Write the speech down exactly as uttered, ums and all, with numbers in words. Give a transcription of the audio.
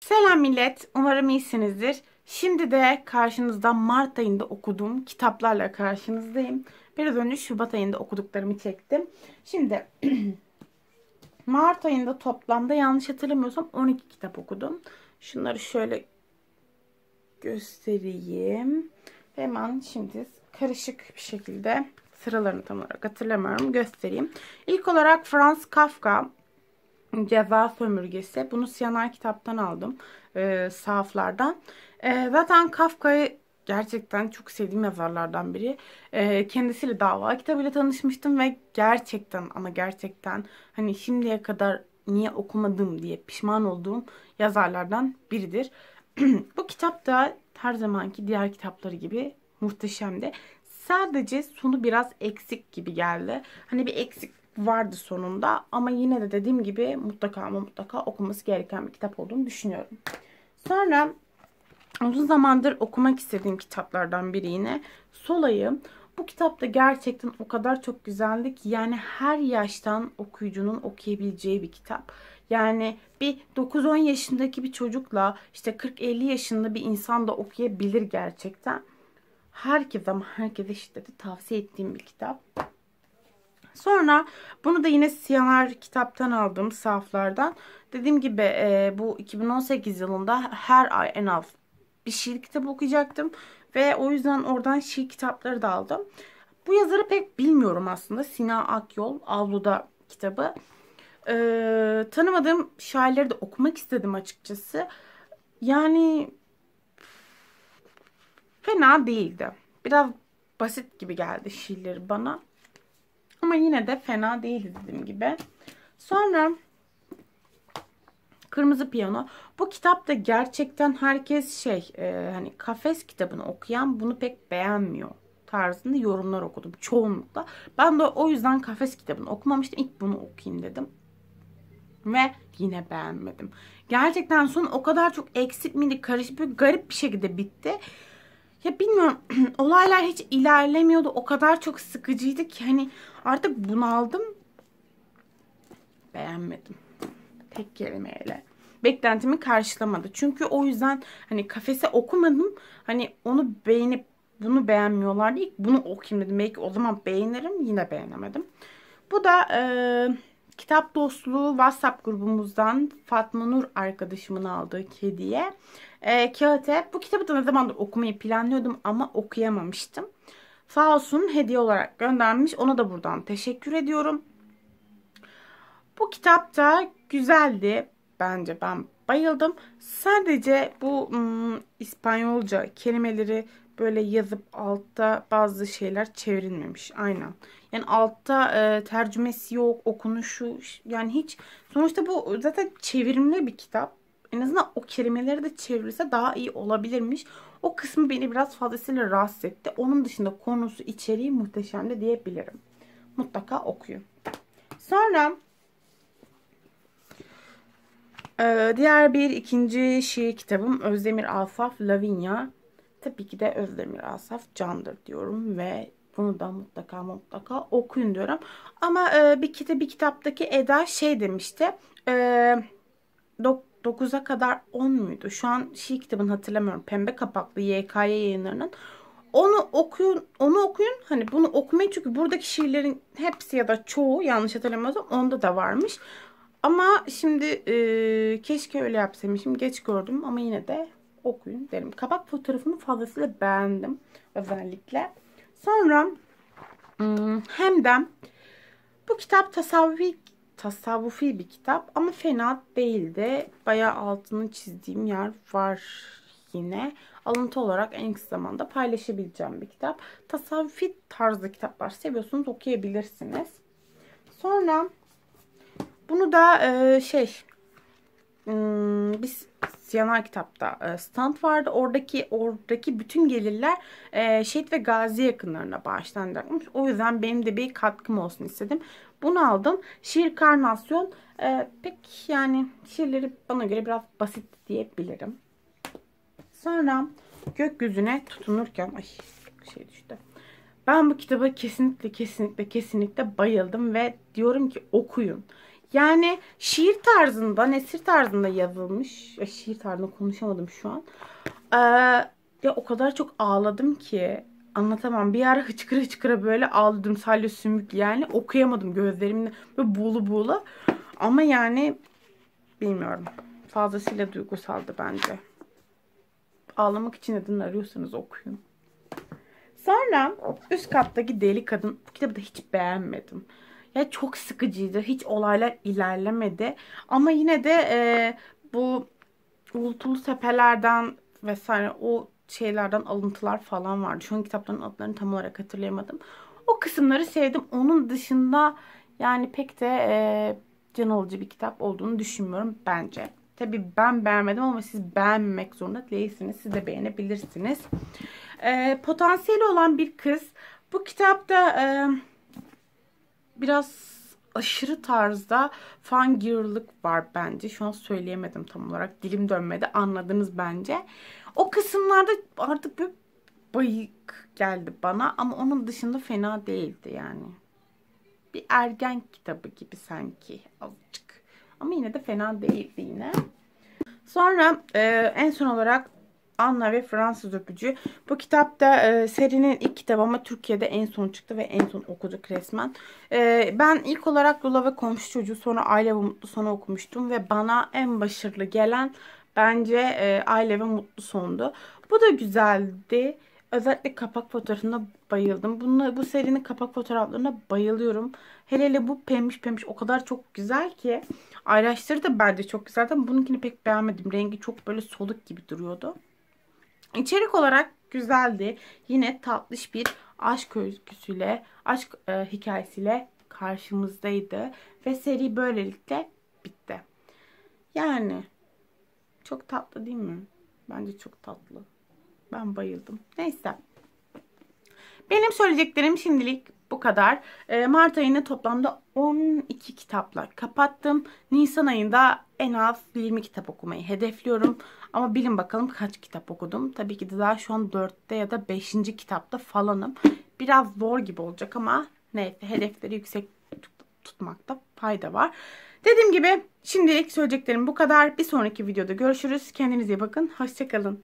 Selam millet, umarım iyisinizdir. Şimdi de karşınızda Mart ayında okuduğum kitaplarla karşınızdayım. Biraz önce Şubat ayında okuduklarımı çektim. Şimdi Mart ayında toplamda yanlış hatırlamıyorsam on iki kitap okudum. Şunları şöyle göstereyim. Hemen şimdi karışık bir şekilde sıralarını tam olarak hatırlamıyorum, göstereyim. İlk olarak Franz Kafka Ceza Sömürgesi. Bunu Siyanar kitaptan aldım. E, sahaflardan. E, zaten Kafka'yı gerçekten çok sevdiğim yazarlardan biri. E, kendisiyle Dava kitabıyla tanışmıştım ve gerçekten ama gerçekten hani şimdiye kadar niye okumadım diye pişman olduğum yazarlardan biridir. Bu kitap da her zamanki diğer kitapları gibi muhteşemdi. Sadece sonu biraz eksik gibi geldi. Hani bir eksik vardı sonunda ama yine de dediğim gibi mutlaka ama mutlaka okunması gereken bir kitap olduğunu düşünüyorum. Sonra uzun zamandır okumak istediğim kitaplardan biri yine Sola'yı. Bu kitap da gerçekten o kadar çok güzeldi ki yani her yaştan okuyucunun okuyabileceği bir kitap. Yani bir dokuz on yaşındaki bir çocukla işte kırk elli yaşında bir insan da okuyabilir gerçekten. Herkese ama herkese şiddeti tavsiye ettiğim bir kitap. Sonra bunu da yine Siyanar kitaptan aldığım sahaflardan. Dediğim gibi e, bu iki bin on sekiz yılında her ay en az bir şiir kitabı okuyacaktım. Ve o yüzden oradan şiir kitapları da aldım. Bu yazarı pek bilmiyorum aslında. Sina Akyol, Avluda kitabı. E, tanımadığım şairleri de okumak istedim açıkçası. Yani fena değildi. Biraz basit gibi geldi şiirleri bana. Ama yine de fena değil dediğim gibi. Sonra Kırmızı Piyano. Bu kitap da gerçekten herkes şey e, hani Kafes kitabını okuyan bunu pek beğenmiyor tarzında yorumlar okudum çoğunlukla. Ben de o yüzden Kafes kitabını okumamıştım. İlk bunu okuyayım dedim. Ve yine beğenmedim. Gerçekten son o kadar çok eksik miydi, karışık, bir garip bir şekilde bitti. Ya bilmiyorum, olaylar hiç ilerlemiyordu. O kadar çok sıkıcıydı ki hani artık bunaldım. Beğenmedim. Tek kelimeyle. Beklentimi karşılamadı. Çünkü o yüzden hani Kafese okumadım. Hani onu beğenip bunu beğenmiyorlar değil. Bunu okuyayım dedim. Belki o zaman beğenirim. Yine beğenemedim. Bu da e, kitap dostluğu WhatsApp grubumuzdan Fatma Nur arkadaşımın aldığı hediye. E, Kağıt. Bu kitabı da ne zamandır okumayı planlıyordum ama okuyamamıştım. Sağ olsun hediye olarak göndermiş. Ona da buradan teşekkür ediyorum. Bu kitap da güzeldi. Bence ben bayıldım. Sadece bu ım, İspanyolca kelimeleri böyle yazıp altta bazı şeyler çevrilmemiş. Aynen. Yani altta e, tercümesi yok, okunuşu yani hiç. Sonuçta bu zaten çevirimli bir kitap. En azından o kelimeleri de çevrilse daha iyi olabilirmiş. O kısmı beni biraz fazlasıyla rahatsız etti. Onun dışında konusu, içeriği muhteşemdi diyebilirim. Mutlaka okuyun. Sonra Ee, diğer bir ikinci şiir kitabım Özdemir Asaf Lavinia. Tabii ki de Özdemir Asaf candır diyorum ve bunu da mutlaka mutlaka okuyun diyorum. Ama e, bir kitap bir kitaptaki Eda şey demişti. E, dokuza kadar on muydu? Şu an şiir kitabını hatırlamıyorum. Pembe kapaklı Y K Y yayınlarının. Onu okuyun, onu okuyun. Hani bunu okumayın çünkü buradaki şiirlerin hepsi ya da çoğu yanlış hatırlamıyorsam onda da varmış. Ama şimdi e, keşke öyle yapsaymışım. Geç gördüm ama yine de okuyun derim. Kapak fotoğrafını fazlasıyla beğendim özellikle. Sonra hmm, hem de bu kitap tasavvufi, tasavvufi bir kitap ama fena değildi. Bayağı altını çizdiğim yer var yine. Alıntı olarak en kısa zamanda paylaşabileceğim bir kitap. Tasavvufi tarzda kitaplar seviyorsunuz okuyabilirsiniz. Sonra bunu da e, şey hmm, biz Siyanar kitapta e, stand vardı. Oradaki oradaki bütün gelirler e, şehit ve gazi yakınlarına bağışlanacakmış. O yüzden benim de bir katkım olsun istedim. Bunu aldım. Şiir karnasyon e, pek yani şiirleri bana göre biraz basit diyebilirim. Sonra gökyüzüne tutunurken ay şey düştü. Ben bu kitaba kesinlikle kesinlikle kesinlikle bayıldım ve diyorum ki okuyun. Yani şiir tarzında, nesir tarzında yazılmış. Ay, şiir tarzında konuşamadım şu an. Ee, ya o kadar çok ağladım ki anlatamam. Bir ara hıçkıra hıçkıra böyle ağladım. Salya sümük yani. Okuyamadım gözlerimle. Böyle buğulu buğulu. Ama yani bilmiyorum. Fazlasıyla duygusaldı bence. Ağlamak için neden arıyorsanız okuyun. Sonra üst kattaki Deli Kadın. Bu kitabı da hiç beğenmedim. Ya çok sıkıcıydı. Hiç olaylar ilerlemedi. Ama yine de e, bu uğultulu sepelerden vesaire o şeylerden alıntılar falan vardı. Şu an kitapların adlarını tam olarak hatırlayamadım. O kısımları sevdim. Onun dışında yani pek de e, can alıcı bir kitap olduğunu düşünmüyorum bence. Tabii ben beğenmedim ama siz beğenmemek zorunda değilsiniz. Siz de beğenebilirsiniz. E, potansiyeli olan bir kız. Bu kitapta e, biraz aşırı tarzda fangirl'lık var bence. Şu an söyleyemedim tam olarak. Dilim dönmedi. Anladınız bence. O kısımlarda artık bir bayık geldi bana. Ama onun dışında fena değildi yani. Bir ergen kitabı gibi sanki azıcık. Ama yine de fena değildi yine. Sonra e, en son olarak Anna ve Fransız Öpücü. Bu kitap da e, serinin ilk kitabı ama Türkiye'de en son çıktı ve en son okuduk resmen. E, ben ilk olarak Lula ve Komşu Çocuğu, sonra Aile ve Mutlu Son'u okumuştum ve bana en başarılı gelen bence e, Aile ve Mutlu Son'du. Bu da güzeldi. Özellikle kapak fotoğrafına bayıldım. Bununla, bu serinin kapak fotoğraflarına bayılıyorum. Hele hele bu pembiş pembiş o kadar çok güzel ki. Ayraçları da bence çok güzeldi ama bununkini pek beğenmedim. Rengi çok böyle soluk gibi duruyordu. İçerik olarak güzeldi. Yine tatlış bir aşk öyküsüyle, aşk e, hikayesiyle karşımızdaydı. Ve seri böylelikle bitti. Yani çok tatlı değil mi? Bence çok tatlı. Ben bayıldım. Neyse. Benim söyleyeceklerim şimdilik bu kadar. Ee, Mart ayını toplamda on iki kitapla kapattım. Nisan ayında en az yirmi kitap okumayı hedefliyorum. Ama bilin bakalım kaç kitap okudum. Tabii ki de daha şu an dörtte ya da beşinci kitapta falanım. Biraz zor gibi olacak ama neyse, hedefleri yüksek tutmakta fayda var. Dediğim gibi şimdilik söyleyeceklerim bu kadar. Bir sonraki videoda görüşürüz. Kendinize iyi bakın. Hoşça kalın.